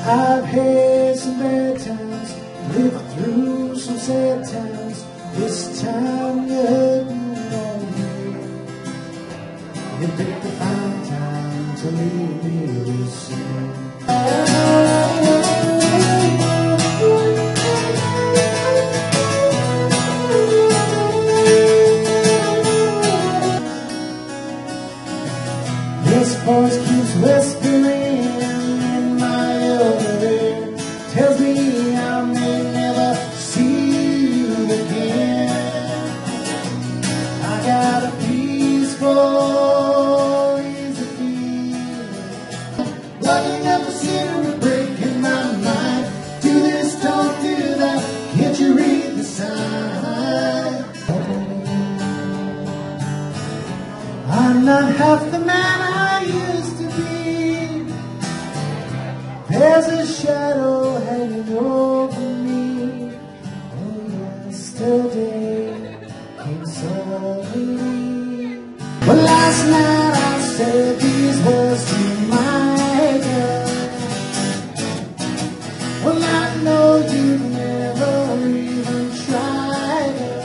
I've had some bad times, lived through some sad times. This time you hurt me on me. You picked a fine time to leave me this soon. This voice keeps whispering in my ear, tells me I may never see you again. I got a peaceful, easy feeling, lucky enough to see it breaking my mind. Do this, don't do that, can't you read the sign? I'm not half the man I used to be. There's a shadow hanging over me. Oh, yesterday came suddenly. Well, last night I said these words to my girl. Well, I know you've never even tried it.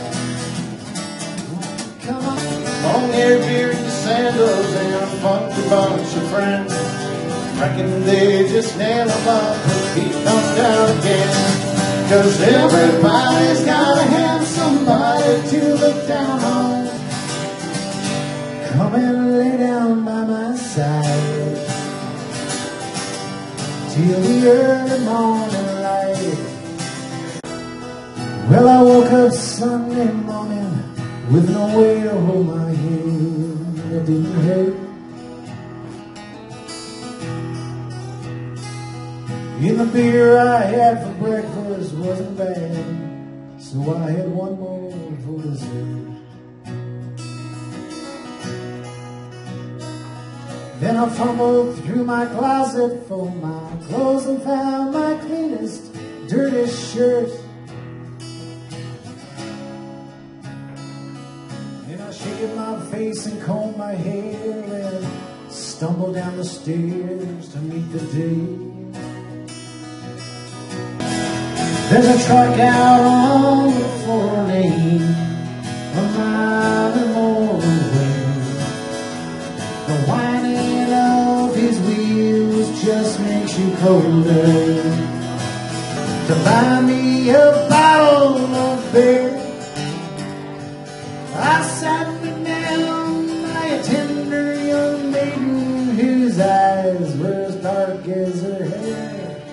Come on. Long hair, beard, and sandals, and a funky bunch of friends. Reckon they just nail them up and keep them down again. 'Cause everybody's gotta have somebody to look down on. Come and lay down by my side till the early morning light. Well, I woke up Sunday morning with no way to hold my head. It didn't hurt. And the beer I had for breakfast wasn't bad, so I had one more for dessert. Then I fumbled through my closet for my clothes and found my cleanest, dirtiest shirt. Then I shaved my face and combed my hair and stumbled down the stairs to meet the day. There's a truck out on the 4 lane, a mile and more away. The whining of his wheels just makes you colder. To buy me a bottle of beer, I sat me down by a tender young maiden whose eyes were as dark as her hair.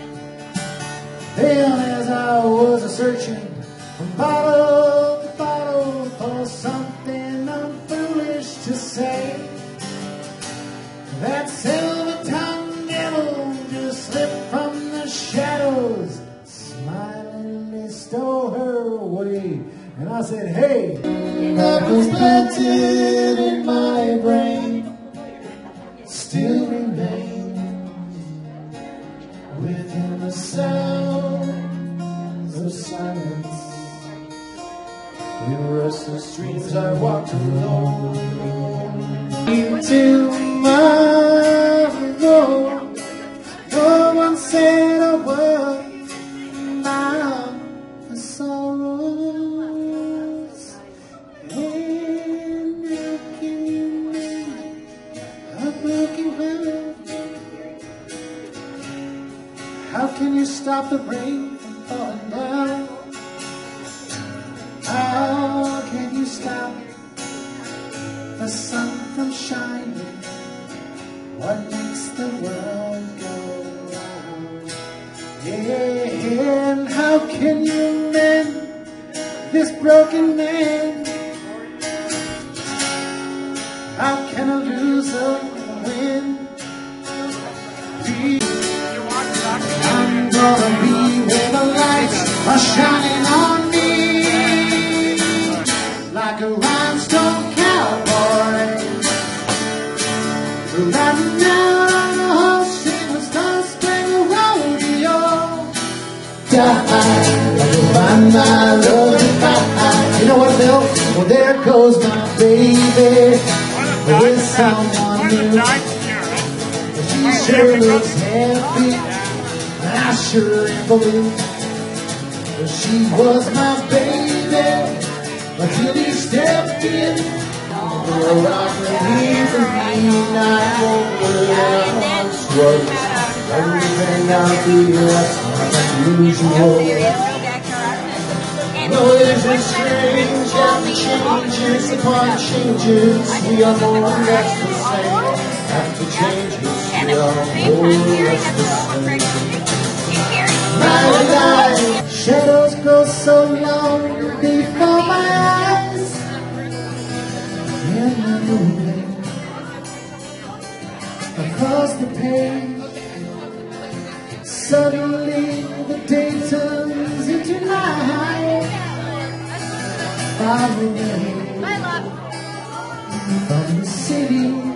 Then as I was searching from bottle to bottle for something I'm foolish to say, that silver-tongued devil just slipped from the shadows, smilingly stole her away. And I said, hey, that was planted in my brain, still remains within the sounds of silence. In restless dreams I walked alone into tomorrow. No one said a word about the sorrows. And how can you mend a broken heart? How can you stop the rain from falling down? How can you stop the sun from shining? What makes the world go round? Yeah, and how can you mend this broken man? How can a loser win? I'm gonna be where the lights are shining on me, like a rhinestone cowboy, riding down on the horse in a star-spangled rodeo. Die, find my love, you know what, Bill? Well, there goes my baby with someone new. She sure looks happy. I sure am believe that she was my baby until he stepped in the rock and he for me. I wonder that I once was everything I feel that's unusual. No, it's a strange after changes upon changes. We are more or less the same. After changes, we are more or less the same. Night and night, shadows grow so long before my eyes. And I'm moving across the page. Suddenly the day turns into night. Far away from the city.